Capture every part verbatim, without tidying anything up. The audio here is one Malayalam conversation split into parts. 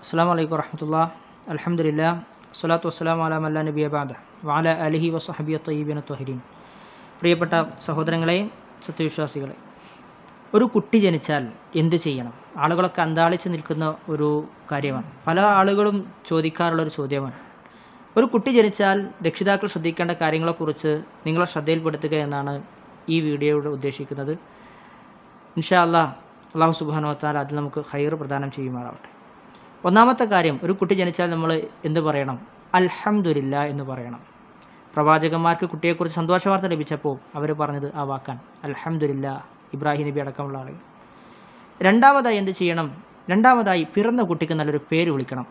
അസ്സലാമു അലൈക്കും വറഹ്മത്തുള്ളാഹി അൽഹംദുലില്ലാഹ് സ്വലാത്തു വസ്സലാമു അലാ മൻ ലാ നബിയ ബഅദ വഅലാ ആലിഹി വസഹ്ബിഹി ത്വയ്യിബീന ത്വഹിരീൻ. പ്രിയപ്പെട്ട സഹോദരങ്ങളെ, സത്യവിശ്വാസികളെ, ഒരു കുട്ടി ജനിച്ചാൽ എന്ത് ചെയ്യണം? ആളുകളൊക്കെ അന്താളിച്ച് നിൽക്കുന്ന ഒരു കാര്യമാണ്. പല ആളുകളും ചോദിക്കാറുള്ളൊരു ചോദ്യമാണ്. ഒരു കുട്ടി ജനിച്ചാൽ രക്ഷിതാക്കൾ ശ്രദ്ധിക്കേണ്ട കാര്യങ്ങളെക്കുറിച്ച് നിങ്ങളെ ശ്രദ്ധയിൽപ്പെടുത്തുക എന്നാണ് ഈ വീഡിയോയുടെ ഉദ്ദേശിക്കുന്നത്. ഇൻഷാ അല്ലാഹ് അല്ലാഹു സുബ്ഹാനഹു വ തആല അതിൽ നമുക്ക് ഖൈർ പ്രദാനം ചെയ്യുമാറാവട്ടെ. ഒന്നാമത്തെ കാര്യം, ഒരു കുട്ടി ജനിച്ചാൽ നമ്മൾ എന്ത് പറയണം? അൽഹംദുലില്ലാ എന്ന് പറയണം. പ്രവാചകന്മാർക്ക് കുട്ടിയെക്കുറിച്ച് സന്തോഷ വാർത്ത ലഭിച്ചപ്പോൾ അവർ പറഞ്ഞത് ആ വാക്കാണ്, അൽഹംദുലില്ലാ. ഇബ്രാഹിം നബി അടക്കമുള്ള ആളുകൾ. രണ്ടാമതായി എന്ത് ചെയ്യണം? രണ്ടാമതായി പിറന്ന കുട്ടിക്ക് നല്ലൊരു പേര് വിളിക്കണം.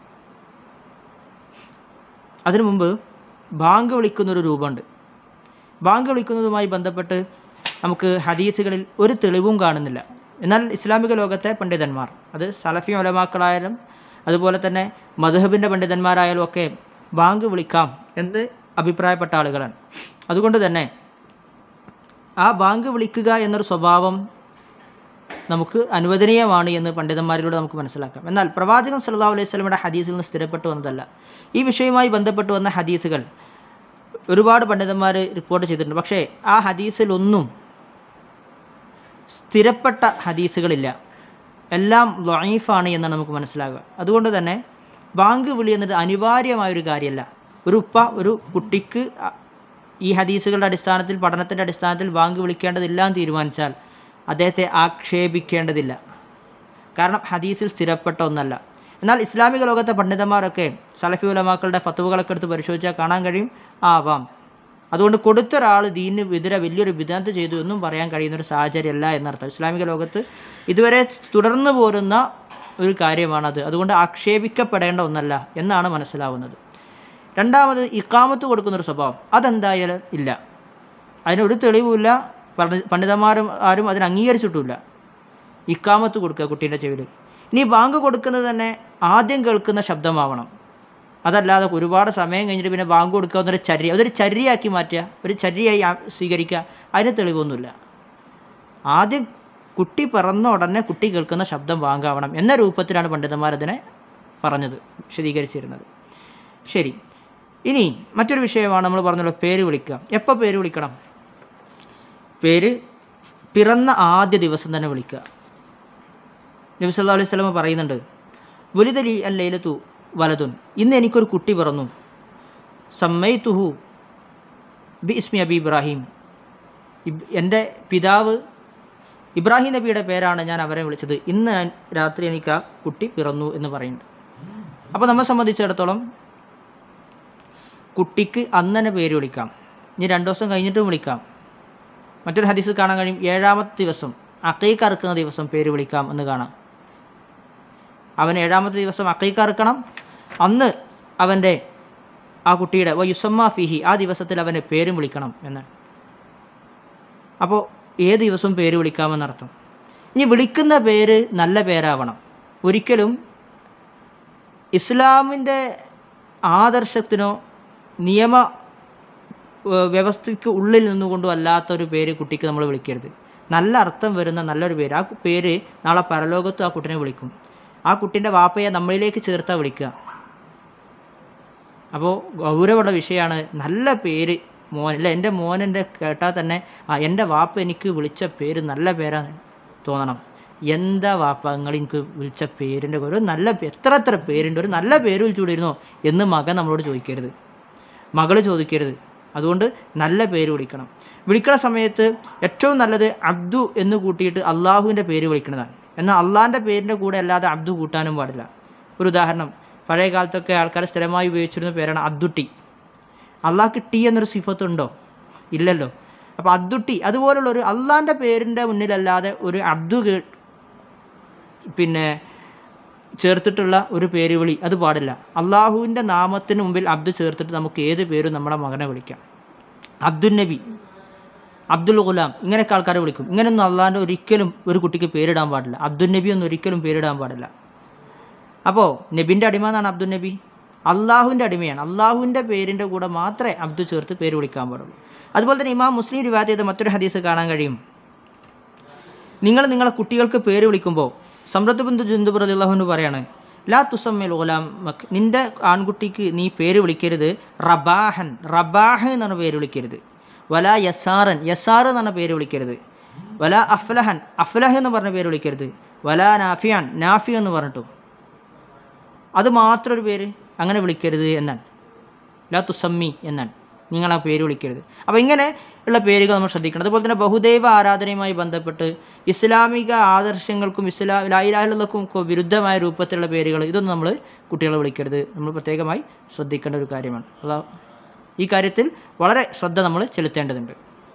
അതിനു മുമ്പ് ബാങ്ക് വിളിക്കുന്നൊരു രൂപമുണ്ട്. ബാങ്ക് വിളിക്കുന്നതുമായി ബന്ധപ്പെട്ട് നമുക്ക് ഹദീസുകളിൽ ഒരു തെളിവും കാണുന്നില്ല. എന്നാൽ ഇസ്ലാമിക ലോകത്തെ പണ്ഡിതന്മാർ, അത് സലഫി ഉലമാക്കളായാലും അതുപോലെ തന്നെ മദ്ഹബിൻ്റെ പണ്ഡിതന്മാരായാലും ഒക്കെ ബാങ്ക് വിളിക്കാം എന്ന് അഭിപ്രായപ്പെട്ട ആളുകളാണ്. അതുകൊണ്ട് തന്നെ ആ ബാങ്ക് വിളിക്കുക എന്നൊരു സ്വഭാവം നമുക്ക് അനുവദനീയമാണ് എന്ന് പണ്ഡിതന്മാരിലൂടെ നമുക്ക് മനസ്സിലാക്കാം. എന്നാൽ പ്രവാചകൻ സല്ലല്ലാഹു അലൈഹി വസല്ലമയുടെ ഹദീസിൽ നിന്ന് സ്ഥിരപ്പെട്ടു വന്നതല്ല. ഈ വിഷയവുമായി ബന്ധപ്പെട്ട് വന്ന ഹദീസുകൾ ഒരുപാട് പണ്ഡിതന്മാർ റിപ്പോർട്ട് ചെയ്തിട്ടുണ്ട്. പക്ഷേ ആ ഹദീസിലൊന്നും സ്ഥിരപ്പെട്ട ഹദീസുകളില്ല. എല്ലാം ളഈഫാണ് എന്നാണ് നമുക്ക് മനസ്സിലാകുക. അതുകൊണ്ട് തന്നെ ബാങ്ക് വിളി എന്നത് അനിവാര്യമായൊരു കാര്യമല്ല. ഒരു ഉപ്പ ഒരു കുട്ടിക്ക് ഈ ഹദീസുകളുടെ അടിസ്ഥാനത്തിൽ, പഠനത്തിൻ്റെ അടിസ്ഥാനത്തിൽ ബാങ്ക് വിളിക്കേണ്ടതില്ല എന്ന് തീരുമാനിച്ചാൽ അദ്ദേഹത്തെ ആക്ഷേപിക്കേണ്ടതില്ല. കാരണം ഹദീസിൽ സ്ഥിരപ്പെട്ട ഒന്നല്ല. എന്നാൽ ഇസ്ലാമിക ലോകത്തെ പണ്ഡിതന്മാരൊക്കെ സലഫി ഉലമാക്കളുടെ ഫത്വകളൊക്കെ എടുത്ത് പരിശോധിച്ചാൽ കാണാൻ കഴിയും ആവാം. അതുകൊണ്ട് കൊടുത്തൊരാൾ ദീനിന് എതിരെ വലിയൊരു ബിദ്അത്ത് ചെയ്തു എന്നും പറയാൻ കഴിയുന്നൊരു സാഹചര്യമല്ല എന്നർത്ഥം. ഇസ്ലാമിക ലോകത്ത് ഇതുവരെ തുടർന്നു പോരുന്ന ഒരു കാര്യമാണത്. അതുകൊണ്ട് ആക്ഷേപിക്കപ്പെടേണ്ട ഒന്നല്ല എന്നാണ് മനസ്സിലാവുന്നത്. രണ്ടാമത് ഇഖാമത്ത് കൊടുക്കുന്നൊരു സ്വഭാവം, അതെന്തായാലും ഇല്ല. അതിനൊരു തെളിവുമില്ല. പണ്ഡിതന്മാരും ആരും അതിന് അംഗീകരിച്ചിട്ടുമില്ല. ഇഖാമത്ത് കൊടുക്കുക കുട്ടീൻ്റെ ചെവിയിൽ. ഇനി ബാങ്ക് കൊടുക്കുന്നത് തന്നെ ആദ്യം കേൾക്കുന്ന ശബ്ദമാവണം. അതല്ലാതെ ഒരുപാട് സമയം കഴിഞ്ഞിട്ട് പിന്നെ ബാങ്ക് കൊടുക്കുക എന്നൊരു ചര്യ, അതൊരു ചര്യയാക്കി മാറ്റുക, ഒരു ചര്യയായി സ്വീകരിക്കുക, അതിന് തെളിവൊന്നുമില്ല. ആദ്യം കുട്ടി പിറന്ന ഉടനെ കുട്ടി കേൾക്കുന്ന ശബ്ദം ബാങ്കാവണം എന്ന രൂപത്തിലാണ് പണ്ഡിതന്മാരതിനെ പറഞ്ഞത്, വിശദീകരിച്ചിരുന്നത്. ശരി, ഇനി മറ്റൊരു വിഷയമാണ് നമ്മൾ പറഞ്ഞല്ലോ, പേര് വിളിക്കുക. എപ്പോൾ പേര് വിളിക്കണം? പേര് പിറന്ന ആദ്യ ദിവസം തന്നെ വിളിക്കുക. നബി സല്ലല്ലാഹു അലൈഹി വസല്ലം പറയുന്നുണ്ട്, വുലിദലി അല്ലൈലതു വലതുൻ, ഇന്ന് എനിക്കൊരു കുട്ടി പിറന്നു, സമ്മൈതുഹു ബി ഇസ്മി അബി ഇബ്രാഹിം, എൻ്റെ പിതാവ് ഇബ്രാഹിം നബിയുടെ പേരാണ് ഞാൻ അവരെ വിളിച്ചത്, ഇന്ന് രാത്രി എനിക്ക് ആ കുട്ടി പിറന്നു എന്ന് പറയുന്നുണ്ട്. അപ്പോൾ നമ്മെ സംബന്ധിച്ചിടത്തോളം കുട്ടിക്ക് അന്ന് തന്നെ പേര് വിളിക്കാം. ഇനി രണ്ട് ദിവസം കഴിഞ്ഞിട്ടും വിളിക്കാം. മറ്റൊരു ഹദീസ് കാണാൻ കഴിയും, ഏഴാമത്തെ ദിവസം അഖീഖ അറുക്കുന്ന ദിവസം പേര് വിളിക്കാം എന്ന് കാണാം. അവൻ ഏഴാമത്തെ ദിവസം അഖീഖ അറുക്കണം. അന്ന് അവൻ്റെ ആ കുട്ടിയുടെ വ യുസമ്മ ഫിഹി, ആ ദിവസത്തിൽ അവൻ്റെ പേരും വിളിക്കണം എന്നാണ്. അപ്പോൾ ഏത് ദിവസവും പേര് വിളിക്കാമെന്നർത്ഥം. ഇനി വിളിക്കുന്ന പേര് നല്ല പേരാവണം. ഒരിക്കലും ഇസ്ലാമിൻ്റെ ആദർശത്തിനോ നിയമ വ്യവസ്ഥയ്ക്ക് ഉള്ളിൽ നിന്നുകൊണ്ടും അല്ലാത്തൊരു പേര് കുട്ടിക്ക് നമ്മൾ വിളിക്കരുത്. നല്ല അർത്ഥം വരുന്ന നല്ലൊരു പേര്. ആ പേര് നാളെ പരലോകത്തും ആ കുട്ടിനെ വിളിക്കും. ആ കുട്ടീൻ്റെ വാപ്പയെ നമ്മളിലേക്ക് ചേർത്താൽ വിളിക്കുക. അപ്പോൾ ഗൗരവമുള്ള വിഷയമാണ്. നല്ല പേര് മോൻ, അല്ല എൻ്റെ മോനെൻ്റെ കേട്ടാൽ തന്നെ ആ എൻ്റെ വാപ്പ എനിക്ക് വിളിച്ച പേര് നല്ല പേരാണ് തോന്നണം. എന്താ വാപ്പ നിങ്ങൾ എനിക്ക് വിളിച്ച പേരിൻ്റെ ഒരു നല്ല, എത്ര എത്ര പേരുണ്ട്, ഒരു നല്ല പേര് വിളിച്ചുകൊണ്ടിരുന്നോ എന്ന് മകൻ നമ്മളോട് ചോദിക്കരുത്, മകൾ ചോദിക്കരുത്. അതുകൊണ്ട് നല്ല പേര് വിളിക്കണം. വിളിക്കുന്ന സമയത്ത് ഏറ്റവും നല്ലത് അബ്ദു എന്ന് കൂട്ടിയിട്ട് അള്ളാഹുവിൻ്റെ പേര് വിളിക്കുന്നതാണ്. എന്നാൽ അള്ളാഹിൻ്റെ പേരിൻ്റെ കൂടെ അല്ലാതെ അബ്ദു കൂട്ടാനും പാടില്ല. ഒരു ഉദാഹരണം, പഴയ കാലത്തൊക്കെ ആൾക്കാർ സ്ഥിരമായി ഉപയോഗിച്ചിരുന്ന പേരാണ് അദ്ദുട്ടി. അള്ളാഹ്ക്ക് ടി എന്നൊരു സിഫത്തുണ്ടോ? ഇല്ലല്ലോ. അപ്പോൾ അദ്ദുട്ടി, അതുപോലുള്ളൊരു അള്ളാഹിൻ്റെ പേരിൻ്റെ മുന്നിലല്ലാതെ ഒരു അബ്ദു പിന്നെ ചേർത്തിട്ടുള്ള ഒരു പേര് വിളി അത് പാടില്ല. അള്ളാഹുവിൻ്റെ നാമത്തിന് മുമ്പിൽ അബ്ദു ചേർത്തിട്ട് നമുക്ക് ഏത് പേരും നമ്മുടെ മകനെ വിളിക്കാം. അബ്ദുൽ നബി, അബ്ദുൽ ഗുലാം, ഇങ്ങനെയൊക്കെ ആൾക്കാരെ വിളിക്കും. ഇങ്ങനെയൊന്നും അള്ളാഹിൻ്റെ ഒരിക്കലും ഒരു കുട്ടിക്ക് പേരിടാൻ പാടില്ല. അബ്ദുൽ നബി ഒന്നും ഒരിക്കലും പേരിടാൻ പാടില്ല. അപ്പോൾ നബിൻ്റെ അടിമ എന്നാണ് അബ്ദുൽ നബി, അള്ളാഹുവിൻ്റെ അടിമയാണ്. അള്ളാഹുവിൻ്റെ പേരിൻ്റെ കൂടെ മാത്രമേ അബ്ദു ചേർത്ത് പേര് വിളിക്കാൻ പാടുള്ളൂ. അതുപോലെ തന്നെ ഇമാം മുസ്ലിം റിവായത്ത് ചെയ്ത മറ്റൊരു ഹദീസ് കാണാൻ കഴിയും, നിങ്ങൾ നിങ്ങളെ കുട്ടികൾക്ക് പേര് വിളിക്കുമ്പോൾ സമ്രത്ത് ബിന്തു ജുന്ദുബ് റളിയല്ലാഹു അൻഹു പറയാണ്, ലാ തുസമ്മിൽ ഗുലാം മക്, നിൻ്റെ ആൺകുട്ടിക്ക് നീ പേര് വിളിക്കരുത് റബാഹൻ, റബാഹ് എന്നാണ് പേര് വിളിക്കരുത്. വല യസാറൻ, യസാർ എന്നാണ് പേര് വിളിക്കരുത്. വല അഫ്ലഹൻ, അഫ്ലഹ് എന്ന് പറഞ്ഞ പേര് വിളിക്കരുത്. വല നാഫിയാൻ, നാഫി എന്ന് പറഞ്ഞിട്ടും അത് മാത്രം ഒരു പേര് അങ്ങനെ വിളിക്കരുത് എന്നാണ്. ലാ തുസമ്മി എന്നാണ്, നിങ്ങൾ ആ പേര് വിളിക്കരുത്. അപ്പോൾ ഇങ്ങനെ ഉള്ള പേരുകൾ നമ്മൾ ശ്രദ്ധിക്കണം. അതുപോലെ തന്നെ ബഹുദൈവ ആരാധനയുമായി ബന്ധപ്പെട്ട് ഇസ്ലാമിക ആദർശങ്ങൾക്കും ഇസ്ലാ ലാ ഇലാഹ ഇല്ലല്ലാഹ്ക്കും വിരുദ്ധമായ രൂപത്തിലുള്ള പേരുകൾ, ഇതൊന്നും നമ്മൾ കുട്ടികളെ വിളിക്കരുത്. നമ്മൾ പ്രത്യേകമായി ശ്രദ്ധിക്കേണ്ട ഒരു കാര്യമാണ്. അല്ലാ ഈ കാര്യത്തിൽ വളരെ ശ്രദ്ധ നമ്മൾ ചെലുത്തേണ്ടതുണ്ട്.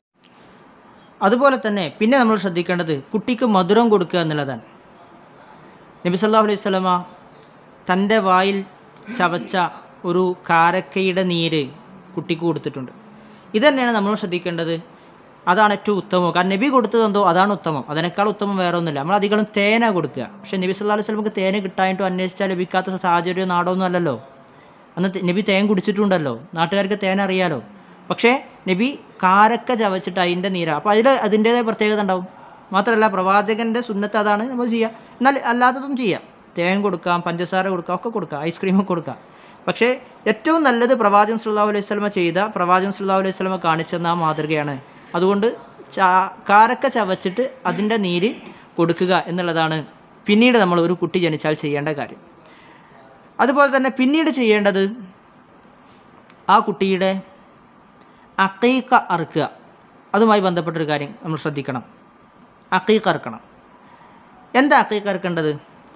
അതുപോലെ തന്നെ പിന്നെ നമ്മൾ ശ്രദ്ധിക്കേണ്ടത് കുട്ടിക്ക് മധുരം കൊടുക്കുക എന്നുള്ളതാണ്. നബി സല്ലല്ലാഹു അലൈഹി വസല്ലമ തൻ്റെ വായിൽ ചവച്ച ഒരു കാരക്കയുടെ നീര് കുട്ടിക്ക് കൊടുത്തിട്ടുണ്ട്. ഇതുതന്നെയാണ് നമ്മൾ ശ്രദ്ധിക്കേണ്ടത്. അതാണ് ഏറ്റവും ഉത്തമം. കാരണം നബി കൊടുത്തതെന്തോ അതാണ് ഉത്തമം. അതിനേക്കാൾ ഉത്തമം വേറെ ഒന്നുമില്ല. നമ്മൾ അധികം തേന കൊടുക്കുക. പക്ഷേ നബി സല്ലല്ലാഹു അലൈഹി വസല്ലമക്ക് തേന് കിട്ടാനായിട്ടും അന്വേഷിച്ചാൽ ലഭിക്കാത്ത സാഹചര്യമോ നാടൊന്നും അല്ലല്ലോ. അന്ന് നബി തേൻ കുടിച്ചിട്ടുണ്ടല്ലോ, നാട്ടുകാർക്ക് തേൻ അറിയാലോ. പക്ഷേ നബി കാരക്ക ചവച്ചിട്ട് അതിൻ്റെ നീരാ. അപ്പോൾ അതിൽ അതിൻ്റേതായ പ്രത്യേകത ഉണ്ടാവും. മാത്രമല്ല പ്രവാചകൻ്റെ സുന്നത്ത് അതാണ് നമ്മൾ ചെയ്യുക. എന്നാൽ അല്ലാത്തതും ചെയ്യാം. തേൻ കൊടുക്കാം, പഞ്ചസാര കൊടുക്കാം, ഒക്കെ കൊടുക്കാം, ഐസ്ക്രീമൊക്കെ കൊടുക്കാം. പക്ഷേ ഏറ്റവും നല്ലത് പ്രവാചകൻ സല്ലല്ലാഹു അലൈഹി വസല്ലമ ചെയ്ത, പ്രവാചകൻ സല്ലല്ലാഹു അലൈഹി വസല്ലമ കാണിച്ചെന്ന ആ മാതൃകയാണ്. അതുകൊണ്ട് ചാ കാരക്ക ചവച്ചിട്ട് അതിൻ്റെ നീര് കൊടുക്കുക എന്നുള്ളതാണ് പിന്നീട് നമ്മൾ ഒരു കുട്ടി ജനിച്ചാൽ ചെയ്യേണ്ട കാര്യം. അതുപോലെ തന്നെ പിന്നീട് ചെയ്യേണ്ടത് ആ കുട്ടിയുടെ അഖീഖ അറുക്കുക. അതുമായി ബന്ധപ്പെട്ടൊരു കാര്യം നമ്മൾ ശ്രദ്ധിക്കണം. അഖീഖ അറുക്കണം. എന്താ അഖീഖ അറുക്കേണ്ടത്?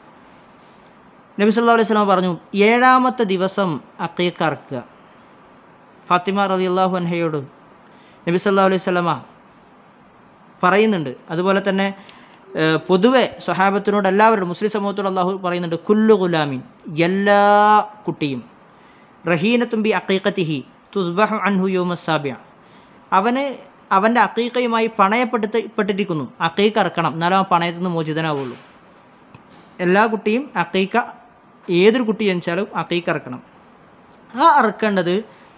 നബി സല്ലല്ലാഹു അലൈഹി വസല്ലം പറഞ്ഞു, ഏഴാമത്തെ ദിവസം അഖീഖ അറുക്കുക. ഫാത്തിമ റളിയല്ലാഹു അൻഹയോട് നബി സല്ലല്ലാഹു അലൈഹി വസല്ലമ പറയുന്നുണ്ട്. അതുപോലെ തന്നെ പൊതുവെ സ്വഹാബത്തിനോട് എല്ലാവരോടും മുസ്ലിം സമൂഹത്തോട് അള്ളാഹു പറയുന്നുണ്ട്, കുല്ലു ഗുലാമിൻ, എല്ലാ കുട്ടിയും റഹീനത്തും ബി അഖീഖത്തിഹി തുസ്ബഹു അൻഹു യൗമസ്സാബിഅ, അവന് അവൻ്റെ അഖീഖയുമായി പണയപ്പെട്ടിരിക്കുന്നു. അഖീഖ അറക്കണം, എന്നാലും ആ പണയത്തിൽ നിന്ന് മോചിതനാവുള്ളൂ. എല്ലാ കുട്ടിയും അഖീഖ, ഏതൊരു കുട്ടി ജനിച്ചാലും അഖീഖ അറക്കണം. ആ അറക്കേണ്ടത്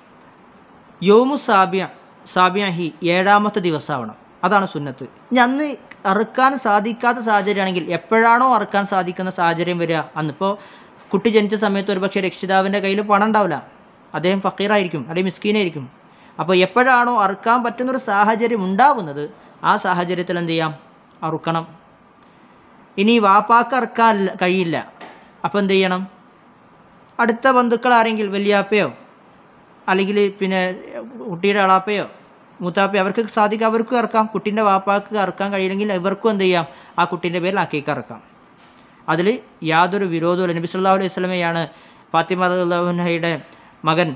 യൗമു സാബിഅ സാബിഅഹി, ഏഴാമത്തെ ദിവസമാവണം. അതാണ് സുന്നത്ത്. ഇനി അന്ന് അറുക്കാൻ സാധിക്കാത്ത സാഹചര്യമാണെങ്കിൽ, എപ്പോഴാണോ അറുക്കാൻ സാധിക്കുന്ന സാഹചര്യം വരിക അന്നിപ്പോൾ കുട്ടി ജനിച്ച സമയത്ത് ഒരുപക്ഷെ രക്ഷിതാവിൻ്റെ കയ്യിൽ പണം ഉണ്ടാവില്ല, അദ്ദേഹം ഫക്കീറായിരിക്കും അല്ലെങ്കിൽ മിസ്കീനായിരിക്കും. അപ്പോൾ എപ്പോഴാണോ അറുക്കാൻ പറ്റുന്നൊരു സാഹചര്യം ഉണ്ടാകുന്നത് ആ സാഹചര്യത്തിൽ എന്ത് ചെയ്യാം? അറുക്കണം. ഇനി വാപ്പാക്ക് അറുക്കാൻ കഴിയില്ല, അപ്പോൾ എന്ത് ചെയ്യണം? അടുത്ത ബന്ധുക്കൾ ആരെങ്കിലും, വലിയാപ്പയോ അല്ലെങ്കിൽ പിന്നെ കുട്ടിയുടെ അളാപ്പയോ മൂത്താപ്പയോ അവർക്ക് സാധിക്കും, അവർക്കും ഇറക്കാം. കുട്ടീൻ്റെ വാപ്പാക്ക് ഇറക്കാൻ കഴിയില്ലെങ്കിൽ ഇവർക്കും എന്ത് ചെയ്യാം? ആ കുട്ടീൻ്റെ പേരിൽ അഖീഖ ഇറക്കാം. അതിൽ യാതൊരു വിരോധവുമില്ല. നബി സല്ലല്ലാഹു അലൈഹി വസല്ലമയാണ് ഫാത്തിമ റളിയല്ലാഹു അൻഹയുടെ മകൻ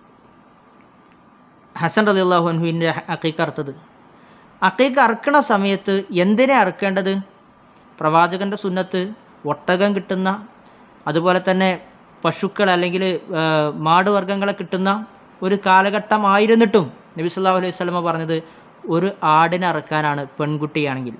ഹസൻ റളിയല്ലാഹു അൻഹുവിൻ്റെ അഖീഖ അറുത്തത്. അഖീഖ അറുക്കണ സമയത്ത് എന്തിനെ അറുക്കേണ്ടത്? പ്രവാചകൻ്റെ സുന്നത്ത് ഒട്ടകം കിട്ടുന്ന, അതുപോലെ തന്നെ പശുക്കൾ അല്ലെങ്കിൽ മാടുവർഗ്ഗങ്ങളെ കിട്ടുന്ന ഒരു കാലഘട്ടമായിരുന്നിട്ടും നബി സല്ലല്ലാഹു അലൈഹി വസല്ലമ പറഞ്ഞത് ഒരു ആടിനെ അറുക്കാനാണ് പെൺകുട്ടിയാണെങ്കിൽ.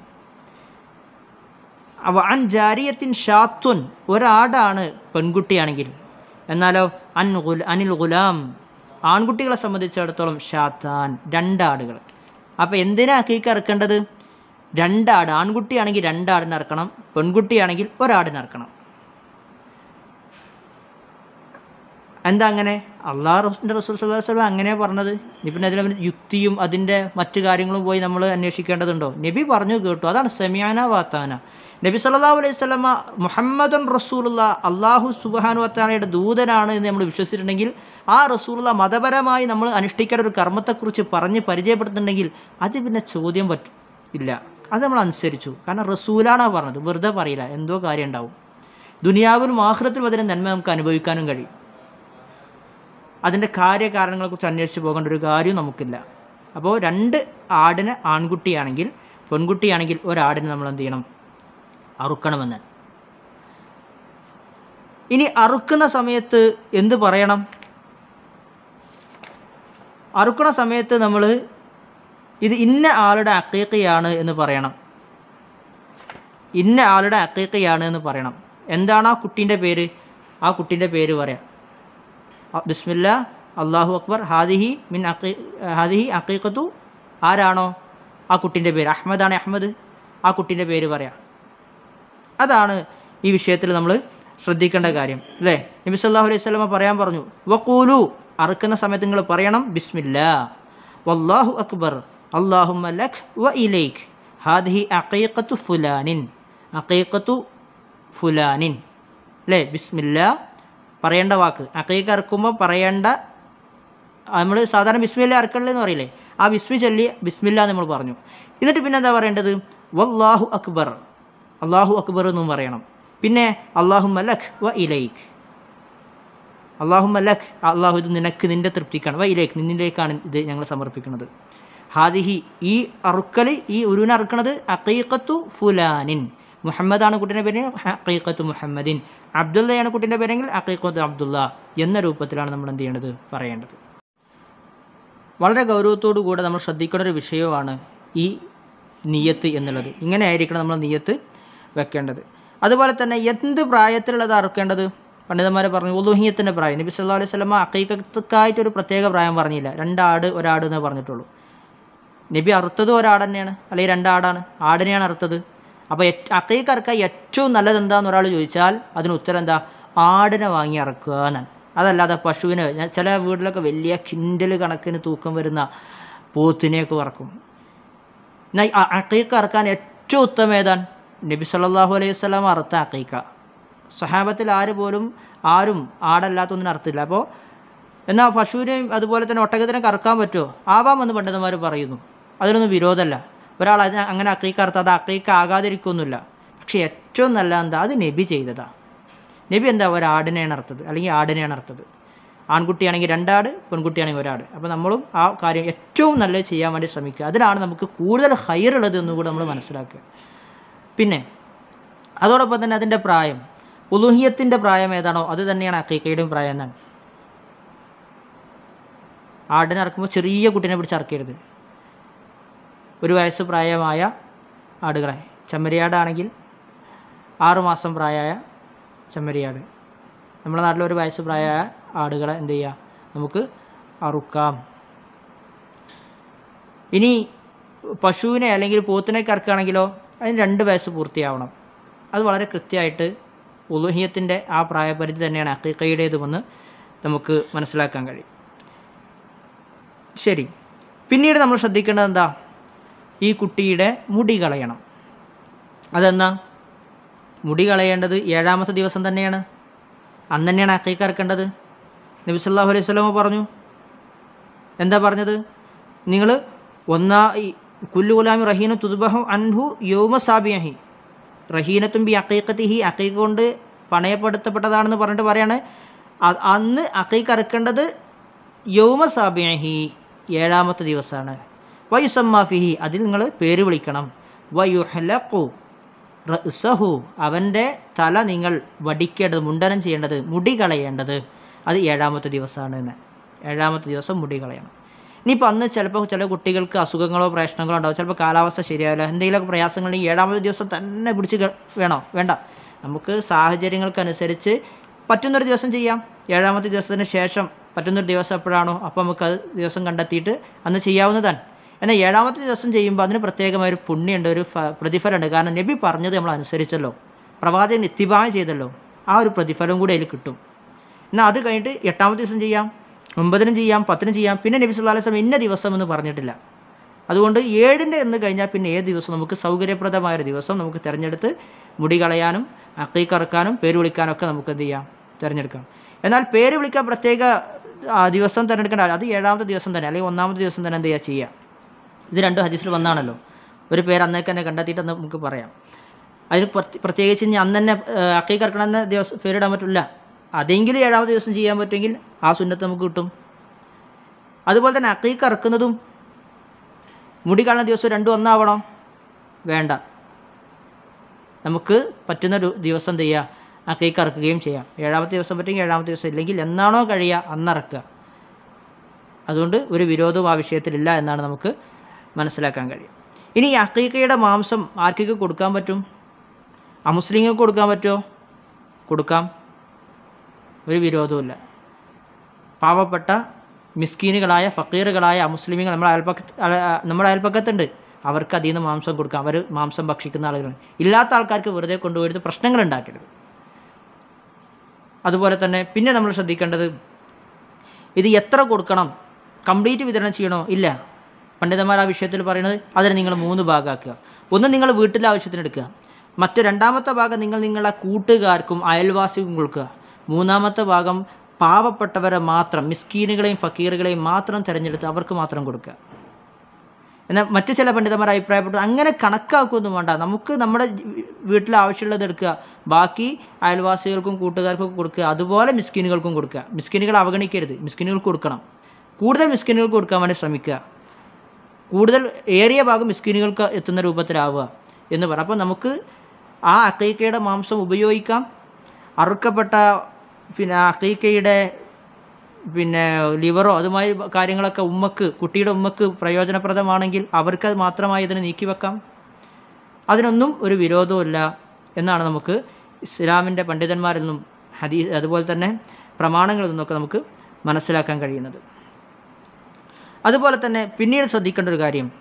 അവ അൻ ജാരിയത്തിൻ ഷാത്തുൻ, ഒരാടാണ് പെൺകുട്ടിയാണെങ്കിൽ. എന്നാലോ അൻ ഗുൽ അനിൽ ഗുലാം, ആൺകുട്ടികളെ സംബന്ധിച്ചിടത്തോളം ഷാത്താൻ, രണ്ടാടുകൾ. അപ്പോൾ എന്തിനാ അഖീഖ അറുക്കേണ്ടത്? രണ്ടാട്. ആൺകുട്ടിയാണെങ്കിൽ രണ്ടാടിനെ അറുക്കണം, പെൺകുട്ടിയാണെങ്കിൽ ഒരാടിനെ അറുക്കണം. എന്താ അങ്ങനെ? അള്ളാഹുവിൻ്റെ റസൂൽ സല്ലല്ലാഹു അലൈഹി വസല്ലം അങ്ങനെ പറഞ്ഞത്. പിന്നെ അതിൽ യുക്തിയും അതിൻ്റെ മറ്റു കാര്യങ്ങളും പോയി നമ്മൾ അന്വേഷിക്കേണ്ടതുണ്ടോ? നബി പറഞ്ഞു കേട്ടു, അതാണ് സമീഅന വഅതാന. നബി സല്ലല്ലാഹു അലൈഹി വസല്ലമ മുഹമ്മദുൻ റസൂലുള്ളാഹ്, അള്ളാഹു സുബ്ഹാനഹു വതആലയുടെ ദൂതനാണ് എന്ന് നമ്മൾ വിശ്വസിച്ചിട്ടുണ്ടെങ്കിൽ, ആ റസൂലുള്ള മതപരമായി നമ്മൾ അനുഷ്ഠിക്കേണ്ട ഒരു കർമ്മത്തെക്കുറിച്ച് പറഞ്ഞ് പരിചയപ്പെടുത്തുന്നുണ്ടെങ്കിൽ അത് പിന്നെ ചോദ്യം പറ്റും ഇല്ല, അത് നമ്മൾ അനുസരിച്ചു. കാരണം റസൂലാണ് പറഞ്ഞത്, വെറുതെ പറയില്ല, എന്തോ കാര്യം ഉണ്ടാവും. ദുനിയാവിലും ആഖിറത്തിലും അതിൻ്റെ നന്മ നമുക്ക് അനുഭവിക്കാനും കഴിയും. അതിൻ്റെ കാര്യകാരണങ്ങളെക്കുറിച്ച് അന്വേഷിച്ച് പോകേണ്ട ഒരു കാര്യവും നമുക്കില്ല. അപ്പോൾ രണ്ട് ആടിന് ആൺകുട്ടിയാണെങ്കിൽ, പെൺകുട്ടിയാണെങ്കിൽ ഒരാടിന് നമ്മൾ എന്ത് ചെയ്യണം? അറുക്കണമെന്ന്. ഇനി അറുക്കുന്ന സമയത്ത് എന്ത് പറയണം? അറുക്കുന്ന സമയത്ത് നമ്മൾ ഇത് ഇന്ന ആളുടെ അഖീഖയാണ് എന്ന് പറയണം. ഇന്ന ആളുടെ അഖീഖയാണ് എന്ന് പറയണം. എന്താണ് ആ കുട്ടീൻ്റെ പേര്? ആ കുട്ടീൻ്റെ പേര് പറയാം. ബിസ്മില്ലാ അല്ലാഹു അക്ബർ ഹാദിഹി മിൻ അഖീ ഹാദിഹി അഖീഖത്തു, ആരാണോ ആ കുട്ടീൻ്റെ പേര്, അഹ്മദാണ് അഹ്മദ്, ആ കുട്ടീൻ്റെ പേര് പറയാം. അതാണ് ഈ വിഷയത്തിൽ നമ്മൾ ശ്രദ്ധിക്കേണ്ട കാര്യം അല്ലേ. നബി സല്ലല്ലാഹു അലൈഹി വസല്ലമ പറയാൻ പറഞ്ഞു, വഖൂലു, അറുക്കുന്ന സമയത്ത് നിങ്ങൾ പറയണം ബിസ്മില്ലാ വല്ലാഹു അക്ബർ അല്ലാഹുമ്മ ലക് വ ഇലൈക് ഹാദിഹി അഖീഖത്തു ഫുലാനിൻ അഖീഖത്തു ഫുലാനിൻ അല്ലേ. ബിസ്മില്ലാ പറയേണ്ട വാക്ക്, അഖീഖ അറുക്കുമ്പോൾ പറയേണ്ട, നമ്മൾ സാധാരണ ബിസ്മില്ല അറക്കല്ലേ എന്ന് പറയില്ലേ, ആ ബിസ്മി ചൊല്ലി ബിസ്മില്ല നമ്മൾ പറഞ്ഞു. എന്നിട്ട് പിന്നെ എന്താ പറയേണ്ടത്, വല്ലാഹു അക്ബർ, അള്ളാഹു അക്ബർ എന്നും പറയണം. പിന്നെ അല്ലാഹുമ്മ ലക് വ ഇലൈക്, അല്ലാഹുമ്മ ലക്, അള്ളാഹു ഇത് നിനക്ക് നിൻ്റെ തൃപ്തിക്കാണ്, വ ഇലൈക് നിന്നിലേക്കാണ് ഇത് ഞങ്ങൾ സമർപ്പിക്കുന്നത്. ഹാദിഹി ഈ അറുക്കൽ, ഈ ഉരുവിനെ അറുക്കണത് അഖീഖത്തു ഫുലാനിൻ, മുഹമ്മദാണ് കുട്ടീൻ്റെ പേര് അഖീഖത്തു മുഹമ്മദിൻ, അബ്ദുള്ളയാണ് കുട്ടീൻ്റെ പേരെങ്കിൽ അഖീഖത്തു അബ്ദുള്ള എന്ന രൂപത്തിലാണ് നമ്മൾ എന്ത് ചെയ്യേണ്ടത്, പറയേണ്ടത്. വളരെ ഗൗരവത്തോടു കൂടെ നമ്മൾ ശ്രദ്ധിക്കേണ്ട ഒരു വിഷയമാണ് ഈ നിയ്യത്ത് എന്നുള്ളത്. ഇങ്ങനെ ആയിരിക്കണം നമ്മൾ നിയ്യത്ത് വെക്കേണ്ടത്. അതുപോലെ തന്നെ എന്ത് പ്രായത്തിലുള്ളത് അറുക്കേണ്ടത്, പണ്ഡിതന്മാർ പറഞ്ഞു ഉളുഹിയ്യത്തിൻ്റെ പ്രായം. നബി സല്ലല്ലാഹു അലൈഹി വസല്ലമ അഖീഖക്കായിട്ടൊരു പ്രത്യേക പ്രായം പറഞ്ഞില്ല, രണ്ടാട് ഒരാട് എന്നേ പറഞ്ഞിട്ടുള്ളൂ. നബി അറുത്തത് ഒരാട് തന്നെയാണ്, അല്ലെങ്കിൽ രണ്ടാടാണ്, ആടിനെയാണ് അറുത്തത്. അപ്പോൾ അഖീഖ അറുക്കാൻ ഏറ്റവും നല്ലത് എന്താണെന്ന് ഒരാൾ ചോദിച്ചാൽ അതിന് ഉത്തരം എന്താ, ആടിനെ വാങ്ങി അറക്കുക എന്നാണ്. അതല്ലാതെ പശുവിന്, ചില വീട്ടിലൊക്കെ വലിയ കിൻഡൽ കണക്കിന് തൂക്കം വരുന്ന പോത്തിനെയൊക്കെ വറക്കും. എന്നാൽ അഖീഖ അറക്കാൻ ഏറ്റവും ഉത്തമം ഏതാണ്, നബി സല്ലല്ലാഹു അലൈഹി വസല്ലം അറുത്ത അഖീഖ. സ്വഹാബത്തിൽ ആര് പോലും ആരും ആടല്ലാത്തൊന്നും അറുത്തില്ല. അപ്പോൾ എന്നാൽ പശുവിനെയും അതുപോലെ തന്നെ ഒട്ടകത്തിനൊക്കെ അറുക്കാൻ പറ്റുമോ, ആവാമെന്ന് പണ്ഡിതന്മാർ പറയുന്നു. അതിനൊന്നും വിരോധമല്ല. ഒരാൾ അതിന് അങ്ങനെ അഖീഖ അറുത്ത അത് അഖീഖ ആകാതിരിക്കൊന്നുമില്ല. പക്ഷേ ഏറ്റവും നല്ല എന്താ, അത് നബി ചെയ്തതാണ്. നബി എന്താ ഒരാടിനെയാണ് അറുത്തത്, അല്ലെങ്കിൽ ആടിനെയാണ് അറുത്തത്. ആൺകുട്ടിയാണെങ്കിൽ രണ്ടാട്, പെൺകുട്ടിയാണെങ്കിൽ ഒരാട്. അപ്പോൾ നമ്മളും ആ കാര്യം ഏറ്റവും നല്ലത് ചെയ്യാൻ വേണ്ടി ശ്രമിക്കുക. അതിലാണ് നമുക്ക് കൂടുതൽ ഹൈറുള്ളത് എന്നുകൂടെ നമ്മൾ മനസ്സിലാക്കുക. പിന്നെ അതോടൊപ്പം തന്നെ അതിൻ്റെ പ്രായം, ഉലുഹിയ്യത്തിൻ്റെ പ്രായം ഏതാണോ അത് തന്നെയാണ് അഖീഖയുടെയും പ്രായം എന്നാണ്. ആടിനെ അറക്കുമ്പോൾ ചെറിയ കുട്ടീനെ പിടിച്ച് അറക്കരുത്. ഒരു വയസ്സ് പ്രായമായ ആടുകളെ, ചെമ്മരിയാടാണെങ്കിൽ ആറുമാസം പ്രായമായ ചെമ്മരിയാട്, നമ്മുടെ നാട്ടിൽ ഒരു വയസ്സ് പ്രായമായ ആടുകളെ എന്ത് ചെയ്യുക, നമുക്ക് അറുക്കാം. ഇനി പശുവിനെ അല്ലെങ്കിൽ പോത്തിനൊക്കെ അറക്കുകയാണെങ്കിലോ അതിന് രണ്ട് വയസ്സ് പൂർത്തിയാവണം. അത് വളരെ കൃത്യമായിട്ട് ഉലുഹിയ്യത്തിൻ്റെ ആ പ്രായപരിധി തന്നെയാണ് അഖീഖയുടേതുമെന്ന് നമുക്ക് മനസ്സിലാക്കാൻ കഴിയും. ശരി, പിന്നീട് നമ്മൾ ശ്രദ്ധിക്കേണ്ടത് എന്താ, ഈ കുട്ടിയുടെ മുടി കളയണം. അതെന്നാ, മുടി കളയേണ്ടത് ഏഴാമത്തെ ദിവസം തന്നെയാണ്. അന്ന് തന്നെയാണ് അഖീഖ അറക്കേണ്ടത്. നബി സല്ലല്ലാഹു അലൈഹി വസല്ലം പറഞ്ഞു, എന്താ പറഞ്ഞത്, നിങ്ങൾ ഒന്നാ കുല്ലു ഗുലാമി റഹീനു തുദ്ബഹു അൻഹു യൗമ സാബിയഹി, റഹീനത്തും ബി അഖീഖത്തിഹി, അഖീഖ കൊണ്ട് പണയപ്പെടുത്തപ്പെട്ടതാണെന്ന് പറഞ്ഞിട്ട് പറയാണ്, അന്ന് അഖീഖ അറക്കേണ്ടത് യൗമ സാബിയഹി, ഏഴാമത്തെ ദിവസമാണ്. വയുസമ്മാ ഫിഹി, അതിൽ നിങ്ങൾ പേര് വിളിക്കണം. വയുഹ്ലഖു റഅ്സഹു, അവൻ്റെ തല നിങ്ങൾ വടിക്കേണ്ടത്, മുണ്ടനം ചെയ്യേണ്ടത്, മുടി കളയേണ്ടത് അത് ഏഴാമത്തെ ദിവസമാണ് എന്ന്. ഏഴാമത്തെ ദിവസം മുടി കളയണം. ഇനിയിപ്പോൾ അന്ന് ചിലപ്പോൾ ചില കുട്ടികൾക്ക് അസുഖങ്ങളോ പ്രശ്നങ്ങളോ ഉണ്ടാവും, ചിലപ്പോൾ കാലാവസ്ഥ ശരിയാവില്ല, എന്തെങ്കിലുമൊക്കെ പ്രയാസങ്ങളുണ്ടെങ്കിൽ ഏഴാമത്തെ ദിവസം തന്നെ പിടിച്ച് വേണോ, വേണ്ട, നമുക്ക് സാഹചര്യങ്ങൾക്കനുസരിച്ച് പറ്റുന്നൊരു ദിവസം ചെയ്യാം. ഏഴാമത്തെ ദിവസത്തിന് ശേഷം പറ്റുന്നൊരു ദിവസം എപ്പോഴാണോ അപ്പോൾ നമുക്ക് അത് ദിവസം കണ്ടെത്തിയിട്ട് അന്ന് ചെയ്യാവുന്നതാണ്. എന്നാൽ ഏഴാമത്തെ ദിവസം ചെയ്യുമ്പോൾ അതിന് പ്രത്യേകമായൊരു പുണ്യമുണ്ട്, ഒരു പ്രതിഫലമുണ്ട്. കാരണം നബി പറഞ്ഞത് നമ്മൾ അനുസരിച്ചല്ലോ, പ്രവാചകൻ ഇത്തിബാ ചെയ്തല്ലോ, ആ ഒരു പ്രതിഫലം കൂടി അതിൽ കിട്ടും. എന്നാൽ അത് കഴിഞ്ഞിട്ട് എട്ടാമത്തെ ദിവസം ചെയ്യാം, ഒമ്പതിനും ചെയ്യാം, പത്തിനും ചെയ്യാം. പിന്നെ നബി സല്ലല്ലാഹു അലൈഹി വസല്ലം ഇന്ന ദിവസം എന്ന് പറഞ്ഞിട്ടില്ല. അതുകൊണ്ട് ഏഴിൻ്റെ എന്ന് കഴിഞ്ഞാൽ പിന്നെ ഏത് ദിവസം നമുക്ക് സൗകര്യപ്രദമായൊരു ദിവസം നമുക്ക് തിരഞ്ഞെടുത്ത് മുടി കളയാനും അഖീഖ അറക്കാനും പേര് വിളിക്കാനും ഒക്കെ നമുക്ക് എന്ത് ചെയ്യാം, തിരഞ്ഞെടുക്കാം. എന്നാൽ പേര് വിളിക്കാൻ പ്രത്യേക ദിവസം തിരഞ്ഞെടുക്കേണ്ട, അത് ഏഴാമത്തെ ദിവസം തന്നെ അല്ലെങ്കിൽ ഒന്നാമത്തെ ദിവസം തന്നെ എന്ത് ചെയ്യുക, ചെയ്യുക. ഇത് രണ്ട് ഹദീസിൽ വന്നാണല്ലോ. ഒരു പേര് അന്നേക്ക് തന്നെ കണ്ടെത്തിയിട്ട് നമുക്ക് പറയാം. അതിന് പ്രത്യേകിച്ച് ഇനി അന്ന് തന്നെ അഖീഖ അറക്കണമെന്ന ദിവസം പേരിടാൻ പറ്റില്ല. അതെങ്കിലും ഏഴാമത്തെ ദിവസം ചെയ്യാൻ പറ്റുമെങ്കിൽ ആ സുന്നത്ത് നമുക്ക് കിട്ടും. അതുപോലെ തന്നെ അഖീഖ അറക്കുന്നതും മുടി കാണുന്ന ദിവസം രണ്ടും ഒന്നാവണോ, വേണ്ട. നമുക്ക് പറ്റുന്ന ഒരു ദിവസം എന്ത് ചെയ്യുക, അഖീഖ അറക്കുകയും ചെയ്യാം. ഏഴാമത്തെ ദിവസം പറ്റുമെങ്കിൽ ഏഴാമത്തെ ദിവസം, ഇല്ലെങ്കിൽ എന്നാണോ കഴിയുക അന്നറക്കുക. അതുകൊണ്ട് ഒരു വിരോധവും ആ വിഷയത്തിലില്ല എന്നാണ് നമുക്ക് മനസ്സിലാക്കാൻ കഴിയും. ഇനി ഈ അഖീഖയുടെ മാംസം ആർക്കൊക്കെ കൊടുക്കാൻ പറ്റും, അമുസ്ലിങ്ങൾക്ക് കൊടുക്കാൻ പറ്റുമോ, കൊടുക്കാം, ഒരു വിരോധവുമില്ല. പാവപ്പെട്ട മിസ്കീനുകളായ ഫക്കീറുകളായ അമുസ്ലിമീങ്ങൾ നമ്മുടെ അയൽപ്പക്കത്ത് നമ്മുടെ അയൽപ്പക്കത്തുണ്ട്, അവർക്ക് അതിൽ നിന്ന് മാംസം കൊടുക്കാം. അവർ മാംസം ഭക്ഷിക്കുന്ന ആളുകളാണ്. ഇല്ലാത്ത ആൾക്കാർക്ക് വെറുതെ കൊണ്ടുപോയിട്ട് പ്രശ്നങ്ങൾ ഉണ്ടാക്കരുത്. അതുപോലെ തന്നെ പിന്നെ നമ്മൾ ശ്രദ്ധിക്കേണ്ടത് ഇത് എത്ര കൊടുക്കണം, കംപ്ലീറ്റ് വിതരണം ചെയ്യണോ? ഇല്ല. പണ്ഡിതന്മാർ ആ വിഷയത്തിൽ പറയുന്നത് അതിന് നിങ്ങൾ മൂന്ന് ഭാഗമാക്കുക. ഒന്ന് നിങ്ങൾ വീട്ടിലെ ആവശ്യത്തിന് എടുക്കുക, മറ്റ് രണ്ടാമത്തെ ഭാഗം നിങ്ങൾ നിങ്ങളുടെ കൂട്ടുകാർക്കും അയൽവാസികൾക്കും കൊടുക്കുക, മൂന്നാമത്തെ ഭാഗം പാവപ്പെട്ടവരെ മാത്രം, മിസ്കീനുകളെയും ഫക്കീറുകളെയും മാത്രം തിരഞ്ഞെടുത്ത് അവർക്ക് മാത്രം കൊടുക്കുക. എന്നാൽ മറ്റു ചില പണ്ഡിതന്മാർ അഭിപ്രായപ്പെട്ടു അങ്ങനെ കണക്കാക്കുകയൊന്നും വേണ്ട, നമുക്ക് നമ്മുടെ വീട്ടിൽ ആവശ്യമുള്ളത് എടുക്കുക, ബാക്കി അയൽവാസികൾക്കും കൂട്ടുകാർക്കും കൊടുക്കുക, അതുപോലെ മിസ്കീനുകൾക്കും കൊടുക്കുക. മിസ്കീനുകൾ അവഗണിക്കരുത്, മിസ്കീനുകൾക്ക് കൊടുക്കണം. കൂടുതൽ മിസ്കീനുകൾക്ക് കൊടുക്കാൻ വേണ്ടി ശ്രമിക്കുക, കൂടുതൽ ഏറിയ ഭാഗം മിസ്കീനുകൾക്ക് എത്തുന്ന രൂപത്തിലാവുക എന്ന് പറ. അപ്പോൾ നമുക്ക് ആ അക്കീക്കയുടെ മാംസം ഉപയോഗിക്കാം. അറുക്കപ്പെട്ട പിന്നെ അക്കീക്കയുടെ പിന്നെ ലിവറോ അതുമായി കാര്യങ്ങളൊക്കെ ഉമ്മക്ക്, കുട്ടിയുടെ ഉമ്മക്ക് പ്രയോജനപ്രദമാണെങ്കിൽ അവർക്ക് മാത്രമായി ഇതിനെ നീക്കി വെക്കാം. അതിനൊന്നും ഒരു വിരോധവുമില്ല എന്നാണ് നമുക്ക് ഇസ്ലാമിൻ്റെ പണ്ഡിതന്മാരിൽ നിന്നും ഹദീസ് അതുപോലെ തന്നെ പ്രമാണങ്ങളിൽ നിന്നൊക്കെ നമുക്ക് മനസ്സിലാക്കാൻ കഴിയുന്നത്. അതുപോലെ തന്നെ പിന്നീട് ശ്രദ്ധിക്കേണ്ട ഒരു കാര്യം,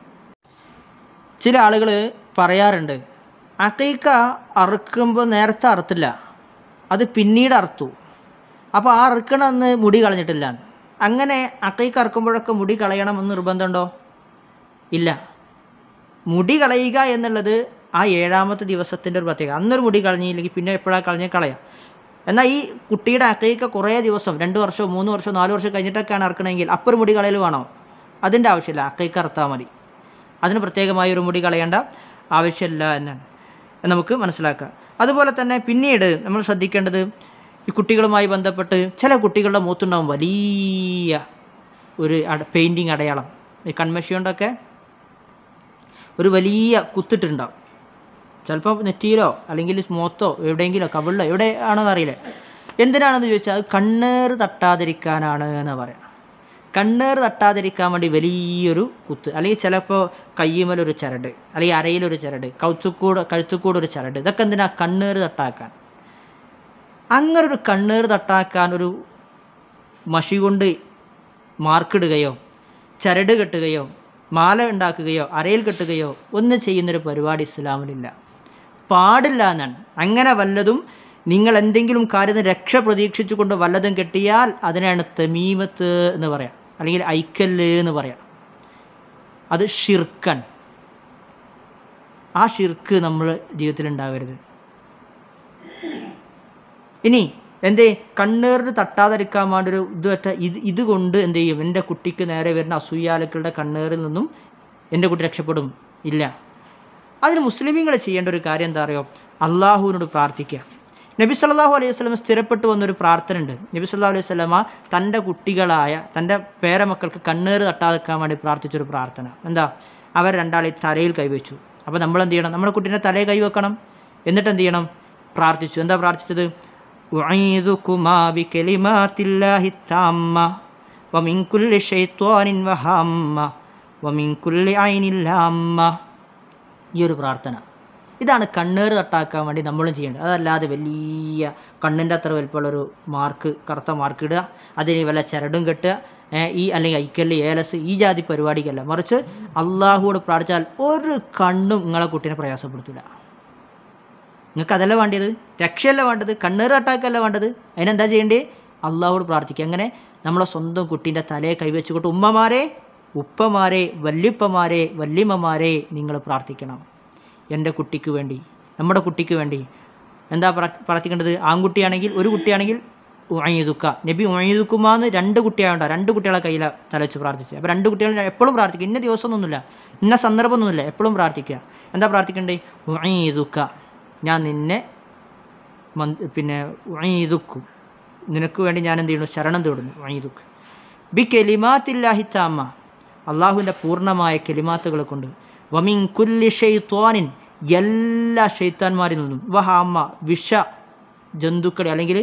ചില ആളുകൾ പറയാറുണ്ട് അക്കീക്ക അറുക്കുമ്പോൾ നേരത്തെ അറുത്തില്ല, അത് പിന്നീട് അറുത്തു, അപ്പോൾ ആ അറുക്കണമെന്ന് മുടി കളഞ്ഞിട്ടില്ല. അങ്ങനെ അക്കീക്ക അറുക്കുമ്പോഴൊക്കെ മുടി കളയണമെന്ന് നിർബന്ധമുണ്ടോ? ഇല്ല. മുടി കളയുക എന്നുള്ളത് ആ ഏഴാമത്തെ ദിവസത്തിൻ്റെ ഒരു പ്രത്യേകത. അന്നൊരു മുടി കളഞ്ഞില്ലെങ്കിൽ പിന്നെ എപ്പോഴാണ് കളഞ്ഞ് കളയാം. എന്നാൽ ഈ കുട്ടിയുടെ അക്കീക്ക കുറേ ദിവസം, രണ്ട് വർഷമോ മൂന്ന് വർഷമോ നാല് വർഷം കഴിഞ്ഞിട്ടൊക്കെയാണ് അറുക്കണമെങ്കിൽ അപ്പോൾ ഒരു മുടി കളയൽ വേണോ? അതിൻ്റെ ആവശ്യമില്ല, അക്കീക്ക അറുത്താൽ മതി. അതിന് പ്രത്യേകമായി ഒരു മുടി കളയേണ്ട ആവശ്യമില്ല എന്നാണ് നമുക്ക് മനസ്സിലാക്കാം. അതുപോലെ തന്നെ പിന്നീട് നമ്മൾ ശ്രദ്ധിക്കേണ്ടത്, ഈ കുട്ടികളുമായി ബന്ധപ്പെട്ട് ചില കുട്ടികളുടെ മുഖത്തുണ്ടാവും വലിയ ഒരു പെയിൻറ്റിങ് അടയാളം, ഈ കൺമഷി കൊണ്ടൊക്കെ ഒരു വലിയ കുത്തിട്ടുണ്ടാവും, ചിലപ്പോൾ നെറ്റിയിലോ അല്ലെങ്കിൽ മുഖത്തോ എവിടെയെങ്കിലോ കവിളിലോ എവിടെയാണെന്ന് അറിയില്ല. എന്തിനാണെന്ന് ചോദിച്ചാൽ അത് കണ്ണേറ് തട്ടാതിരിക്കാനാണ് എന്ന് പറയാം. കണ്ണേറ് തട്ടാതിരിക്കാൻ വേണ്ടി വലിയൊരു കുത്ത്, അല്ലെങ്കിൽ ചിലപ്പോൾ കയ്യുമലൊരു ചരട്, അല്ലെങ്കിൽ അരയിലൊരു ചരട്, കഴുത്തുക്കൂട് കഴുത്തുക്കൂടൊരു ചരട്, ഇതൊക്കെ എന്തിനാ? കണ്ണേറ് തട്ടാക്കാൻ. അങ്ങനൊരു കണ്ണേറ് തട്ടാക്കാൻ ഒരു മഷി കൊണ്ട് മാർക്കിടുകയോ ചരട് കെട്ടുകയോ മാല ഉണ്ടാക്കുകയോ അരയിൽ കെട്ടുകയോ ഒന്നും ചെയ്യുന്നൊരു പരിപാടി ഇസ്ലാമിലില്ല, പാടില്ല എന്നാണ്. അങ്ങനെ വല്ലതും നിങ്ങൾ എന്തെങ്കിലും കാര്യത്തിന് രക്ഷ പ്രതീക്ഷിച്ചു കൊണ്ട് വല്ലതും കെട്ടിയാൽ അതിനാണ് തമീമത്ത് എന്ന് പറയാം, അല്ലെങ്കിൽ ഐക്കല്ല് എന്ന് പറയാം. അത് ഷിർക്കൻ. ആ ഷിർക്ക് നമ്മൾ ജീവിതത്തിൽ ഉണ്ടാവരുത്. ഇനി എന്തേ കണ്ണേറിന് തട്ടാതിരിക്കാൻ വേണ്ടി ഒരു ഇത് പറ്റ ഇത് ഇതുകൊണ്ട് എന്ത് ചെയ്യും? എൻ്റെ കുട്ടിക്ക് നേരെ വരുന്ന അസൂയാലുക്കളുടെ കണ്ണേറിൽ നിന്നും എൻ്റെ കുട്ടി രക്ഷപ്പെടും? ഇല്ല. അതിന് മുസ്ലിമീങ്ങൾ ചെയ്യേണ്ട ഒരു കാര്യം എന്താ അറിയോ? അള്ളാഹുവിനോട് പ്രാർത്ഥിക്കുക. നബി സല്ലല്ലാഹു അലൈഹി വസല്ലം സ്ഥിരപ്പെട്ടു വന്നൊരു പ്രാർത്ഥന ഉണ്ട്. നബി സല്ലല്ലാഹു അലൈഹി വസല്ലമ തൻ്റെ കുട്ടികളായ തൻ്റെ പേരമക്കൾക്ക് കണ്ണേറ് തട്ടാതിരിക്കാൻ വേണ്ടി പ്രാർത്ഥിച്ചൊരു പ്രാർത്ഥന എന്താ? അവർ രണ്ടാളെ തലയിൽ കൈവച്ചു. അപ്പോൾ നമ്മൾ എന്ത് ചെയ്യണം? നമ്മുടെ കുട്ടീൻ്റെ തലയിൽ കൈവെക്കണം. എന്നിട്ട് എന്ത് ചെയ്യണം? പ്രാർത്ഥിച്ചു. എന്താ പ്രാർത്ഥിച്ചത്? ഉഈദുകുമാ ബികലിമാത്തില്ലാഹി താമ്മ വമിൻ കുല്ലി ശൈത്വാനിൻ വഹമ്മ വമിൻ കുല്ലി ഐനിൻ ലാമ്മ. ഈ ഒരു പ്രാർത്ഥന, ഇതാണ് കണ്ണേറ് തട്ടാക്കാൻ വേണ്ടി നമ്മളും ചെയ്യേണ്ടത്. അതല്ലാതെ വലിയ കണ്ണിൻ്റെ അത്ര വലിപ്പമുള്ളൊരു മാർക്ക്, കറുത്ത മാർക്ക് ഇടുക, അതിന് വല്ല ചരടും കെട്ടുക, ഈ അല്ലെങ്കിൽ ഐക്കല്ല് ഏലസ് ഈ ജാതി പരിപാടിക്കല്ല. മറിച്ച് അള്ളാഹുവോട് പ്രാർത്ഥിച്ചാൽ ഒരു കണ്ണും നിങ്ങളെ കുട്ടീനെ പ്രയാസപ്പെടുത്തില്ല. നിങ്ങൾക്ക് അതല്ല വേണ്ടത്, രക്ഷയല്ല വേണ്ടത്, കണ്ണേറ് തട്ടാക്കല്ല വേണ്ടത്. അതിനെന്താ ചെയ്യേണ്ടത്? അള്ളാഹുവോട് പ്രാർത്ഥിക്കുക. അങ്ങനെ നമ്മളെ സ്വന്തം കുട്ടീൻ്റെ തലയെ കൈവച്ചുകൊണ്ട് ഉമ്മമാരെ, ഉപ്പമാരെ, വല്യുപ്പമാരെ, വല്യമ്മമാരെ നിങ്ങൾ പ്രാർത്ഥിക്കണം. എൻ്റെ കുട്ടിക്ക് വേണ്ടി, നമ്മുടെ കുട്ടിക്ക് വേണ്ടി എന്താ പ്രാർത്ഥിക്കേണ്ടത്? ആൺകുട്ടിയാണെങ്കിൽ, ഒരു കുട്ടിയാണെങ്കിൽ ഉഈദുക, നബി ഉഈദുകുമാന്ന് രണ്ട് കുട്ടിയായോണ്ടാ രണ്ട് കുട്ടികളെ കയ്യിൽ തലവെച്ച് പ്രാർത്ഥിച്ചത്. അപ്പോൾ രണ്ട് കുട്ടികൾ എപ്പോഴും പ്രാർത്ഥിക്കുക. ഇന്ന ദിവസമൊന്നുമില്ല, ഇന്ന സന്ദർഭമൊന്നുമില്ല, എപ്പോഴും പ്രാർത്ഥിക്കുക. എന്താ പ്രാർത്ഥിക്കേണ്ടത്? ഉഈദുക, ഞാൻ നിന്നെ പിന്നെ ഉഈദുക്കും, നിനക്ക് വേണ്ടി ഞാൻ എന്ത് ചെയ്യുന്നു? ശരണം തേടുന്നു. ഉഈദുക ബി കലിമാത്തില്ലാഹി താമ്മ, അള്ളാഹുവിൻ്റെ പൂർണ്ണമായ കലിമാത്തുകളെ കൊണ്ട്, വമിൻ കുല്ലി ഷൈത്വാനിൻ, എല്ലാ ഷൈത്താന്മാരിൽ നിന്നും, വഹാമ്മ, വിഷ ജന്തുക്കളെ അല്ലെങ്കിൽ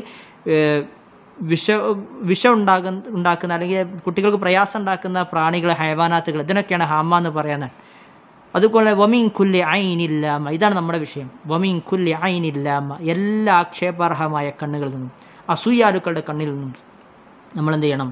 വിഷ വിഷം ഉണ്ടാകുന്ന ഉണ്ടാക്കുന്ന അല്ലെങ്കിൽ കുട്ടികൾക്ക് പ്രയാസം ഉണ്ടാക്കുന്ന പ്രാണികൾ, ഹൈവാനാത്തുകൾ, ഇതിനൊക്കെയാണ് ഹാമ്മ എന്ന് പറയുന്നത്. അതുപോലെ വമിൻ കുല്ലി ഐനില്ലാമ, ഇതാണ് നമ്മുടെ വിഷയം. വമിൻ കുല്ലി ഐനില്ലാമ, എല്ലാ ആക്ഷേപാർഹമായ കണ്ണുകളിൽ നിന്നും, അസൂയാലുക്കളുടെ കണ്ണിൽ നിന്നും നമ്മൾ എന്ത് ചെയ്യണം?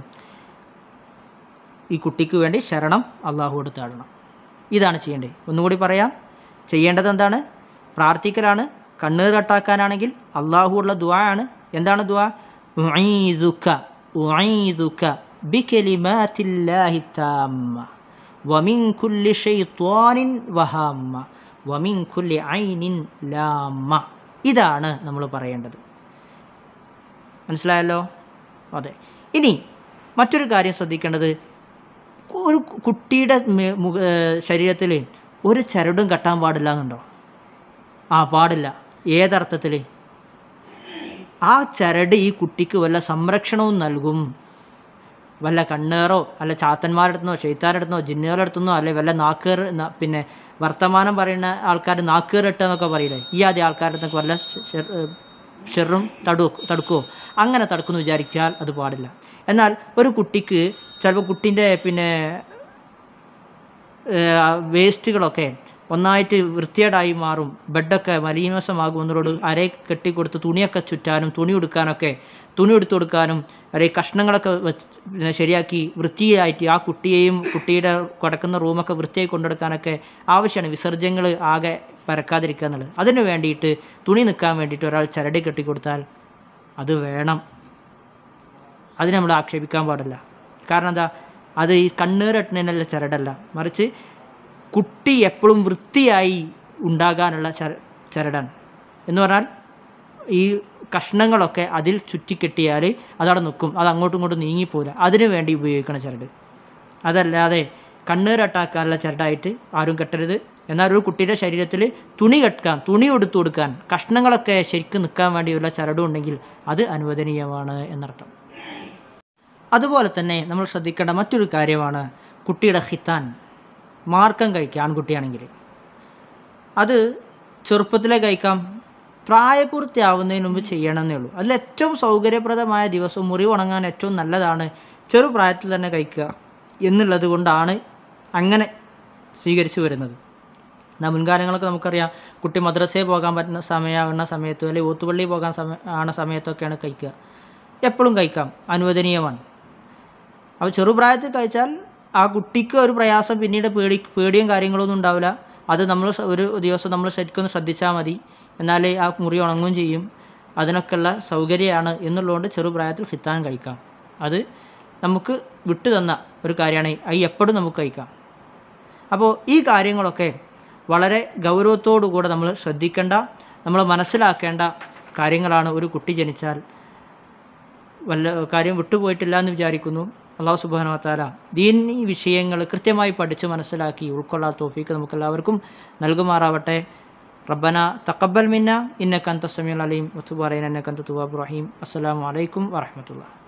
ഈ കുട്ടിക്ക് വേണ്ടി ശരണം അള്ളാഹുവോട് തേടണം. ഇതാണ് ചെയ്യേണ്ടത്. ഒന്നുകൂടി പറയാം, ചെയ്യേണ്ടത് എന്താണ്? പ്രാർത്ഥിക്കലാണ്. കണ്ണീർ തട്ടാക്കാനാണെങ്കിൽ അള്ളാഹുവുള്ള ദുആ ആണ്. എന്താണ് ദുആ? ഉഈദുക ഉഈദുക ബികലിമാത്തില്ലാഹി താമ്മ വമിൻ കുല്ലി ശൈത്വാനിൻ വഹാമ്മ വമിൻ കുല്ലി ഐനിൻ ലാമ്മ. ഇതാണ് നമ്മൾ പറയേണ്ടത്. മനസ്സിലായല്ലോ? അതെ. ഇനി മറ്റൊരു കാര്യം ശ്രദ്ധിക്കേണ്ടത്, ഒരു കുട്ടിയുടെ ശരീരത്തിൽ ഒരു ചരടും കെട്ടാൻ പാടില്ല എന്നുണ്ടോ? ആ, പാടില്ല. ഏതർത്ഥത്തിൽ? ആ ചരട് ഈ കുട്ടിക്ക് വല്ല സംരക്ഷണവും നൽകും. വല്ല കണ്ണേറോ അല്ല ചാത്തന്മാരുടെ അടുത്തുനിന്നോ ഷെയ്ത്താൻ്റെ അടുത്തുനിന്നോ ജിന്നുകളുടെ അടുത്തുനിന്നോ അല്ലെ വല്ല നാക്കേർ പിന്നെ വർത്തമാനം പറയുന്ന ആൾക്കാർ നാക്കേറിട്ട എന്നൊക്കെ പറയില്ലേ, ഈ ആദ്യ ആൾക്കാരുടെ അടുത്തൊക്കെ വല്ല ഷെറും തടു തടുക്കുമോ? അങ്ങനെ തടുക്കുമെന്ന് വിചാരിച്ചാൽ അത് പാടില്ല. എന്നാൽ ഒരു കുട്ടിക്ക് ചിലപ്പോൾ കുട്ടീൻ്റെ പിന്നെ വേസ്റ്റുകളൊക്കെ ഒന്നായിട്ട് വൃത്തികേടായി മാറും, ബെഡൊക്കെ മലീമസമാകുമെന്നതോട് അരയെ കെട്ടിക്കൊടുത്ത് തുണിയൊക്കെ ചുറ്റാനും തുണി ഉടുക്കാനൊക്കെ തുണി എടുത്തു കൊടുക്കാനും അല്ലെ കഷ്ണങ്ങളൊക്കെ വെച്ച് ശരിയാക്കി വൃത്തിയായിട്ട് ആ കുട്ടിയെയും കുട്ടിയുടെ കിടക്കുന്ന റൂമൊക്കെ വൃത്തിയായി കൊണ്ടെടുക്കാനൊക്കെ ആവശ്യമാണ്. വിസർജ്യങ്ങൾ ആകെ പരക്കാതിരിക്കുക എന്നുള്ളത്. അതിന് വേണ്ടിയിട്ട് തുണി നിൽക്കാൻ വേണ്ടിയിട്ട് ഒരാൾ ചരടി കെട്ടിക്കൊടുത്താൽ അത് വേണം. അതിന് നമ്മൾ ആക്ഷേപിക്കാൻ പാടില്ല. കാരണം എന്താ, അത് ഈ കണ്ണീരട്ടിനുള്ള ചരടല്ല, മറിച്ച് കുട്ടി എപ്പോഴും വൃത്തിയായി ഉണ്ടാകാനുള്ള ചര ചരടാണ് എന്ന് പറഞ്ഞാൽ ഈ കഷ്ണങ്ങളൊക്കെ അതിൽ ചുറ്റിക്കെട്ടിയാൽ അതവിടെ നിൽക്കും, അത് അങ്ങോട്ടും ഇങ്ങോട്ടും നീങ്ങിപ്പോകില്ല. അതിനു വേണ്ടി ഉപയോഗിക്കണം ചരട്. അതല്ലാതെ കണ്ണീരട്ടാക്കാനുള്ള ചരടായിട്ട് ആരും കെട്ടരുത്. എന്നാൽ ഒരു കുട്ടിയുടെ ശരീരത്തിൽ തുണി കെട്ടാൻ തുണി എടുത്തു കൊടുക്കാൻ കഷ്ണങ്ങളൊക്കെ ശരിക്കും നിൽക്കാൻ വേണ്ടിയുള്ള ചരടും ഉണ്ടെങ്കിൽ അത് അനുവദനീയമാണ് എന്നർത്ഥം. അതുപോലെ തന്നെ നമ്മൾ ശ്രദ്ധിക്കേണ്ട മറ്റൊരു കാര്യമാണ് കുട്ടിയുടെ ഖിത്താൻ, മാർക്കം കഴിക്കുക. ആൺകുട്ടിയാണെങ്കിൽ അത് ചെറുപ്പത്തിലേ കഴിക്കാം, പ്രായപൂർത്തിയാവുന്നതിന് മുമ്പ് ചെയ്യണമെന്നേ ഉള്ളൂ. അതിൽ ഏറ്റവും സൗകര്യപ്രദമായ ദിവസവും മുറിവ് ഉണങ്ങാൻ ഏറ്റവും നല്ലതാണ് ചെറുപ്രായത്തിൽ തന്നെ കഴിക്കുക എന്നുള്ളത് കൊണ്ടാണ് അങ്ങനെ സ്വീകരിച്ചു വരുന്നത്. എന്നാൽ മുൻകാലങ്ങളൊക്കെ നമുക്കറിയാം, കുട്ടി മദ്രസയിൽ പോകാൻ പറ്റുന്ന സമയമാകുന്ന സമയത്ത് അല്ലെങ്കിൽ ഊത്തുപള്ളി പോകാൻ സമയ ആണ സമയത്തൊക്കെയാണ് കഴിക്കുക. എപ്പോഴും കഴിക്കാം, അനുവദനീയമാണ്. അപ്പോൾ ചെറുപ്രായത്തിൽ കഴിച്ചാൽ ആ കുട്ടിക്ക് ഒരു പ്രയാസം പിന്നീട് പേടി പേടിയും കാര്യങ്ങളൊന്നും ഉണ്ടാവില്ല. അത് നമ്മൾ ഒരു ദിവസം നമ്മൾ ശരിക്കൊന്ന് ശ്രദ്ധിച്ചാൽ മതി, എന്നാലേ ആ മുറി ഉണങ്ങുകയും ചെയ്യും. അതിനൊക്കെയുള്ള സൗകര്യമാണ് എന്നുള്ളതുകൊണ്ട് ചെറുപ്രായത്തിൽ ഖിത്താൻ കഴിക്കാം. അത് നമുക്ക് വിട്ടു തന്ന ഒരു കാര്യമാണ്, അത് എപ്പോഴും നമുക്ക് കഴിക്കാം. അപ്പോൾ ഈ കാര്യങ്ങളൊക്കെ വളരെ ഗൗരവത്തോടു കൂടെ നമ്മൾ ശ്രദ്ധിക്കേണ്ട, നമ്മൾ മനസ്സിലാക്കേണ്ട കാര്യങ്ങളാണ്. ഒരു കുട്ടി ജനിച്ചാൽ വല്ല കാര്യം വിട്ടുപോയിട്ടില്ല എന്ന് വിചാരിക്കുന്നു. അല്ലാഹു സുബ്ഹാനഹു വ തആല ദീനി വിഷയങ്ങൾ കൃത്യമായി പഠിച്ച് മനസ്സിലാക്കി ഉൾക്കൊള്ളാൻ തൗഫീഖ് നമുക്കെല്ലാവർക്കും നൽകുമാറാവട്ടെ. റബ്ബന തഖബ്ബൽ മിന്ന ഇന്നക അൻത സമീഉൽ അലീം വതുബ് അലൈനാ ഇന്നക അൻത തവ്വാബുർ റഹീം. അസ്സലാമു അലൈക്കും വറഹ്മത്തുള്ളാഹി.